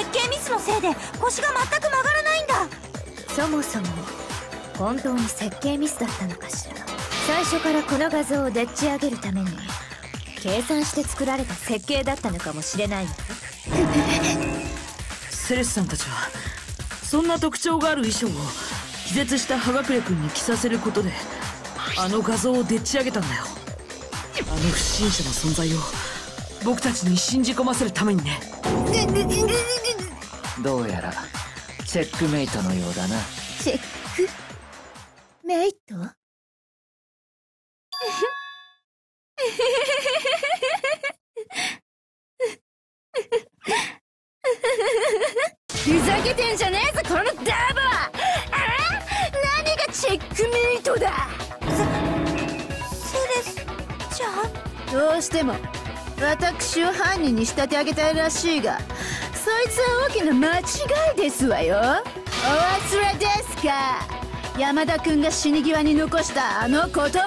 計ミスのせいで腰が全く曲がらないんだ。 そもそも本当に設計ミスだったのかしら。最初からこの画像をでっち上げるために計算して作られた設計だったのかもしれないわ。 セレスさんたちはそんな特徴がある衣装を気絶した葉隠君に着させることであの画像をでっち上げたんだよ。あの不審者の存在を僕たちに信じ込ませるためにね。 どうやらチェックメイトのようだな。 チェックメイトふざけてんじゃねえぞこのダーボー。何がチェックメイトだ。 セレスちゃん、 どうしても私を犯人に仕立て上げたいらしいが、そいつは大きな間違いですわよ。お忘れですか。山田君が死に際に残したあの言葉よ。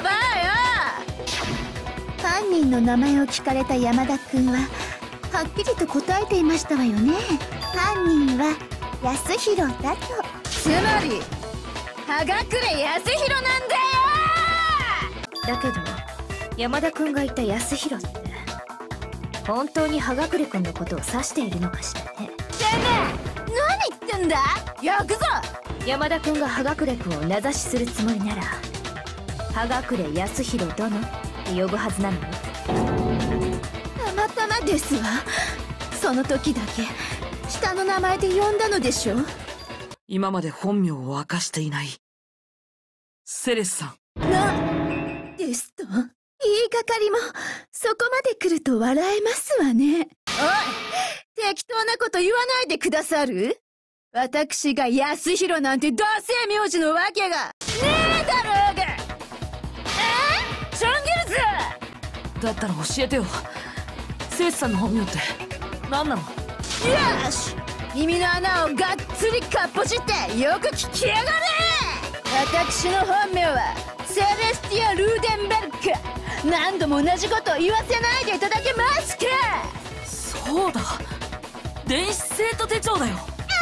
犯人の名前を聞かれた山田君ははっきりと答えていましたわよね。犯人は安弘だと。 つまり葉隠康弘なんだよ。 だけど山田君が言った安弘って本当に葉隠君のことを指しているのかしらね。 てめえ何言ってんだ。焼くぞ。 山田君が葉隠君を名指しするつもりなら葉隠康弘殿って呼ぶはずなのよ。 たまたまですわ。その時だけ下の名前で呼んだのでしょ。 今まで本名を明かしていないセレスさん。 なんですと。言いがかりもそこまで来ると笑えますわね。おい、適当なこと言わないでくださる。私が安弘なんてダセえ名字のわけがねえだろうが。チョンギルズだったら教えてよ。セレスさんの本名って何なの。 よし、耳の穴をがっつりかっぽじってよく聞きやがれ。私の本名はセレスティア・ルーデンベルク。何度も同じこと言わせないでいただけますか。 そうだ、電子生徒手帳だよ。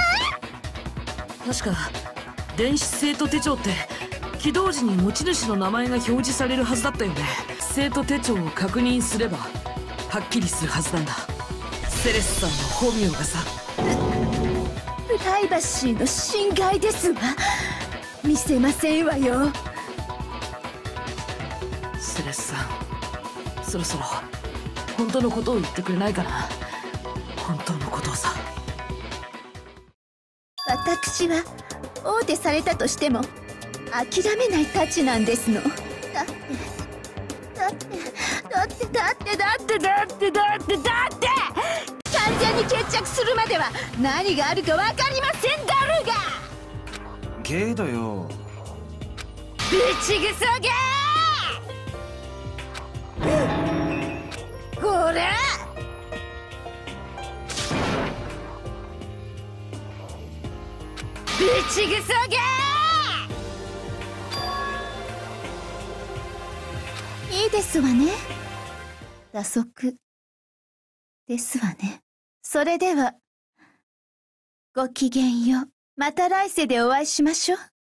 確か電子生徒手帳って起動時に持ち主の名前が表示されるはずだったよね。生徒手帳を確認すればはっきりするはずなんだ。セレスさんの本名がさ。 プライバシーの侵害ですわ。見せませんわよ。 セレスさん、そろそろ本当のことを言ってくれないかな。本当のことをさ。 私は王手されたとしても諦めないたちなんですの。だって完全に決着するまでは何があるか分かりませんだろうが。 けどよ、 ぶちぐそげー。ほらぶちぐそげいいですわね。打足ですわね。それではごきげんよう。また来世でお会いしましょう。